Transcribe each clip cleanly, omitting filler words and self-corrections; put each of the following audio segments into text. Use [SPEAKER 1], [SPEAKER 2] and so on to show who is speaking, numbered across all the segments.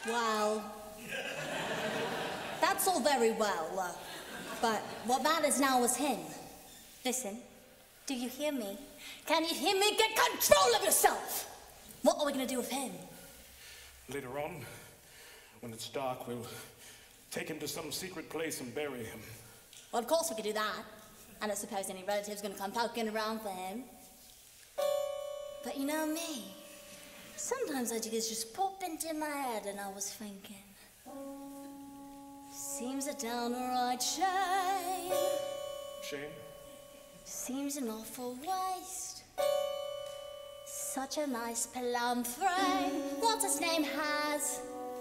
[SPEAKER 1] Well, that's all very well, but what matters now is him. Listen, do you hear me? Can you hear me? Get control of yourself! What are we gonna do with him?
[SPEAKER 2] Later on, when it's dark, we'll take him to some secret place and bury him.
[SPEAKER 1] Well, of course we could do that. I don't suppose any relative's gonna come poking around for him. But you know me, sometimes ideas just pop into my head, and I was thinking, seems a downright shame.
[SPEAKER 2] Shame?
[SPEAKER 1] Seems an awful waste. Such a nice plum frame. What's his name has,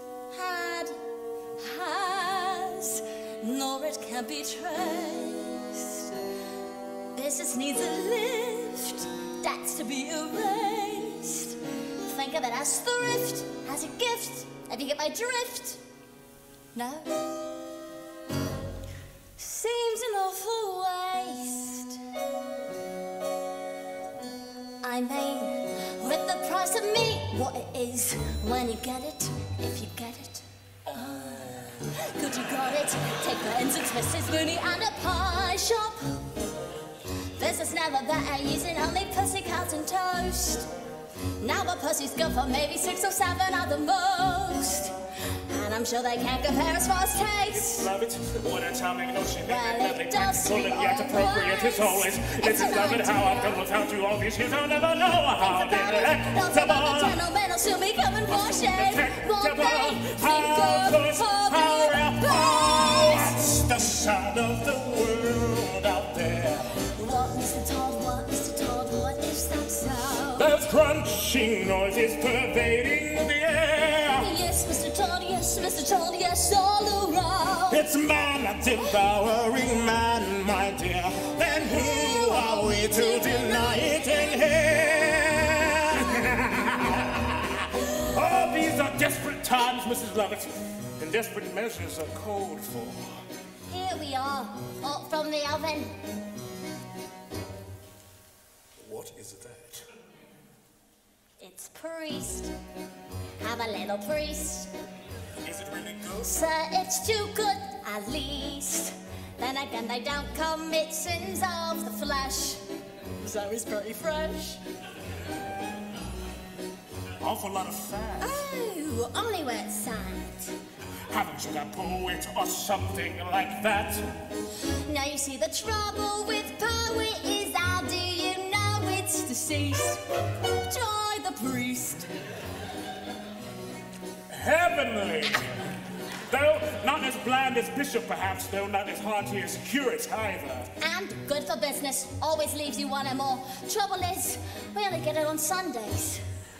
[SPEAKER 1] nor it can be traced. Business needs a lift, that's to be erased. Think of it as thrift, as a gift, if you get my drift. No? Seems an awful waste. I mean, with the price of meat, what it is when you get it, if you get it. Good, you got it. Take buttons and twists, Sweeney and a pie shop. This is never better, using only pussycats and toast. Now a pussy's good for maybe 6 or 7 at the most. And I'm sure they can't compare as far as taste.
[SPEAKER 2] Love it, what a charming notion.
[SPEAKER 1] Well, it does
[SPEAKER 2] full and yet appropriate as always. It's love it how I've done without you all these years. I'll never know how
[SPEAKER 1] think about it. Don't think about the gentlemen will soon be coming for shame. Won't they?
[SPEAKER 2] That's the sound of the world out there.
[SPEAKER 1] What, Mr. Todd, what is that sound?
[SPEAKER 2] Those crunching noises pervading the air.
[SPEAKER 1] Yes, Mr. Todd, yes, all around.
[SPEAKER 2] It's man devouring man, my dear. Then who are we to deny it in here? Oh, these are desperate times, Mrs. Lovett, and desperate measures are called for.
[SPEAKER 1] Here we are, hot from the oven.
[SPEAKER 2] What is that?
[SPEAKER 1] It's priest. Have a little priest.
[SPEAKER 2] Is it really good?
[SPEAKER 1] Sir, it's too good, at least. Then again, they don't commit sins of the flesh. So it's pretty fresh.
[SPEAKER 2] Awful lot of fat.
[SPEAKER 1] Oh, only where it's sad.
[SPEAKER 2] Haven't you a poet or something like that?
[SPEAKER 1] Now you see the trouble with poet is how do you know it's deceased? Try the priest.
[SPEAKER 2] Heavenly! Though not as bland as bishop, perhaps, though not as hearty as curate either.
[SPEAKER 1] And good for business, always leaves you wanting more. Trouble is, we only get it on Sundays.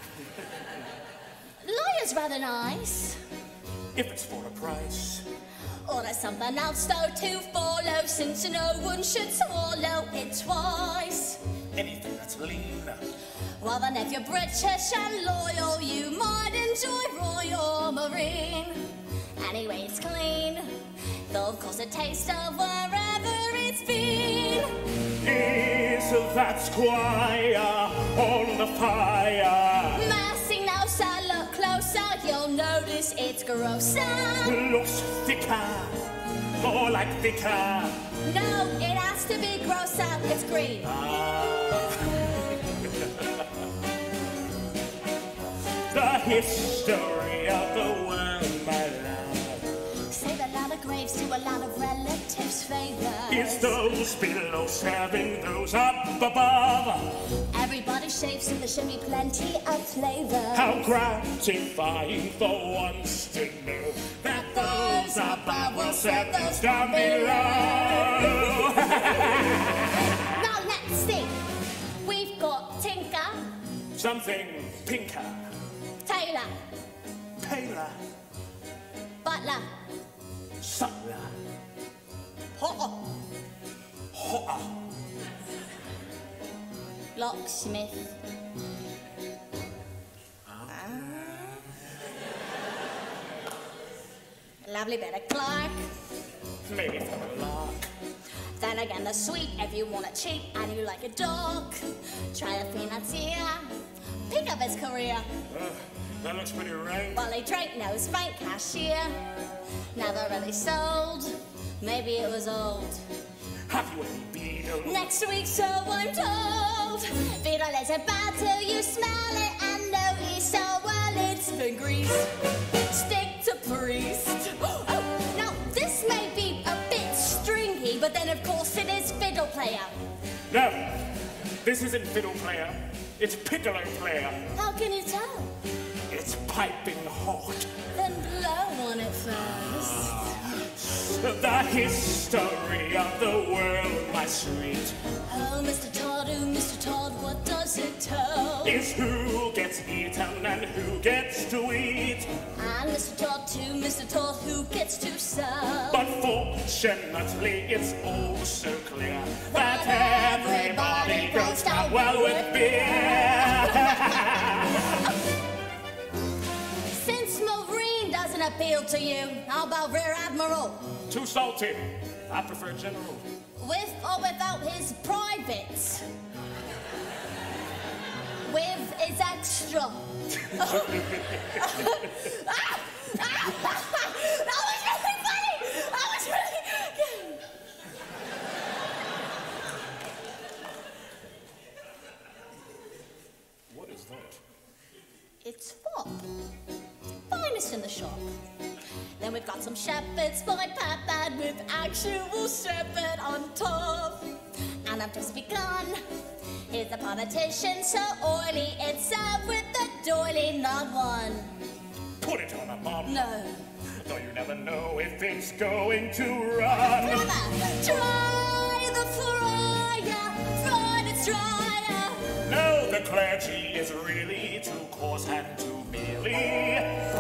[SPEAKER 1] Lawyer's rather nice.
[SPEAKER 2] If it's for a price.
[SPEAKER 1] Or there's something else though to follow, since no one should swallow it twice.
[SPEAKER 2] Anything that's lean.
[SPEAKER 1] Well then if you're British and loyal, you might enjoy Royal Marine. Anyway, it's clean, though of course it tastes of wherever it's been.
[SPEAKER 2] Is that squire on the fire?
[SPEAKER 1] Mercy now, sir, look closer, you'll notice it's grosser.
[SPEAKER 2] Looks thicker, more like thicker.
[SPEAKER 1] No, it has to be grosser, it's green.
[SPEAKER 2] The history of the world, my love.
[SPEAKER 1] Save a lot of graves to a lot of relatives' favors.
[SPEAKER 2] It's those below serving those up above.
[SPEAKER 1] Everybody shaves so there should be plenty of flavor.
[SPEAKER 2] How gratifying for once to know that those above will serve those down below.
[SPEAKER 1] Now let's see. We've got Tinker,
[SPEAKER 2] Something pinker,
[SPEAKER 1] Taylor,
[SPEAKER 2] paler,
[SPEAKER 1] Butler,
[SPEAKER 2] subtler,
[SPEAKER 1] Potter,
[SPEAKER 2] hotter.
[SPEAKER 1] Locksmith. Lovely bit of Clark.
[SPEAKER 2] Maybe for a lark.
[SPEAKER 1] Then again, the sweet if you want to cheat and you like a dog. Try a financier, pick up his career.
[SPEAKER 2] That looks pretty right.
[SPEAKER 1] Well, he drank nose bank cashier. Never really sold. Maybe it was old.
[SPEAKER 2] Have you any Beetle?
[SPEAKER 1] Next week, so I'm told. Beetle isn't bad till you smell it and notice so well it's been greased. Stick to priest. Oh, now this may be a bit stringy, but then of course it is fiddle player.
[SPEAKER 2] No, this isn't fiddle player. It's piccolo player.
[SPEAKER 1] How can you tell?
[SPEAKER 2] It's piping hot.
[SPEAKER 1] Then blow on it first.
[SPEAKER 2] The history of the world, my sweet.
[SPEAKER 1] Oh, Mr. Todd, what does it tell?
[SPEAKER 2] Is who gets eaten and who gets to eat.
[SPEAKER 1] And Mr. Todd, who gets to sell?
[SPEAKER 2] But fortunately, it's all so clear that everybody goes down well with beer.
[SPEAKER 1] Since Marine doesn't appeal to you, how about Rear Admiral?
[SPEAKER 2] Too salty. I prefer General.
[SPEAKER 1] With or without his privates? With his extra. That was really funny! That was really good!
[SPEAKER 2] What is that?
[SPEAKER 1] It's fop. Finest in the shop. Then we've got some shepherds by Papad with actual shepherd on top. And I've just begun. Here's the politician, so oily, it's out with the doily, not one.
[SPEAKER 2] Put it on a bomb.
[SPEAKER 1] No.
[SPEAKER 2] Though you never know if it's going to run.
[SPEAKER 1] Try the fryer, fried it's dryer.
[SPEAKER 2] No, the clergy is really too coarse and too merely.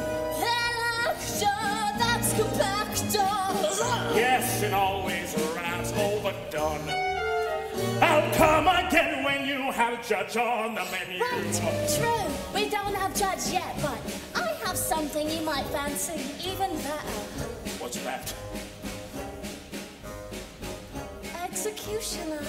[SPEAKER 1] That's compactor.
[SPEAKER 2] Yes, it always runs overdone. I'll come again when you have judge on the menu.
[SPEAKER 1] Right, true. We don't have judge yet, but I have something you might fancy even better.
[SPEAKER 2] What's that?
[SPEAKER 1] Executioner.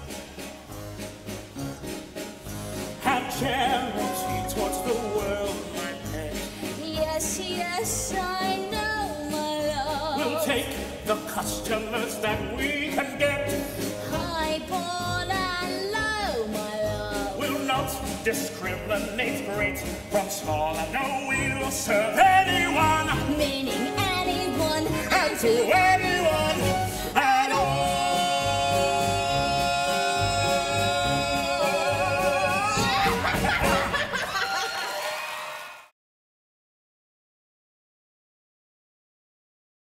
[SPEAKER 2] Have charity towards the world, my pet.
[SPEAKER 1] Yes, I know, my love.
[SPEAKER 2] We'll take the customers that we can get.
[SPEAKER 1] High, born and low, my love.
[SPEAKER 2] We'll not discriminate great from small, and no, we'll serve anyone.
[SPEAKER 1] Meaning anyone
[SPEAKER 2] And to anyone at all.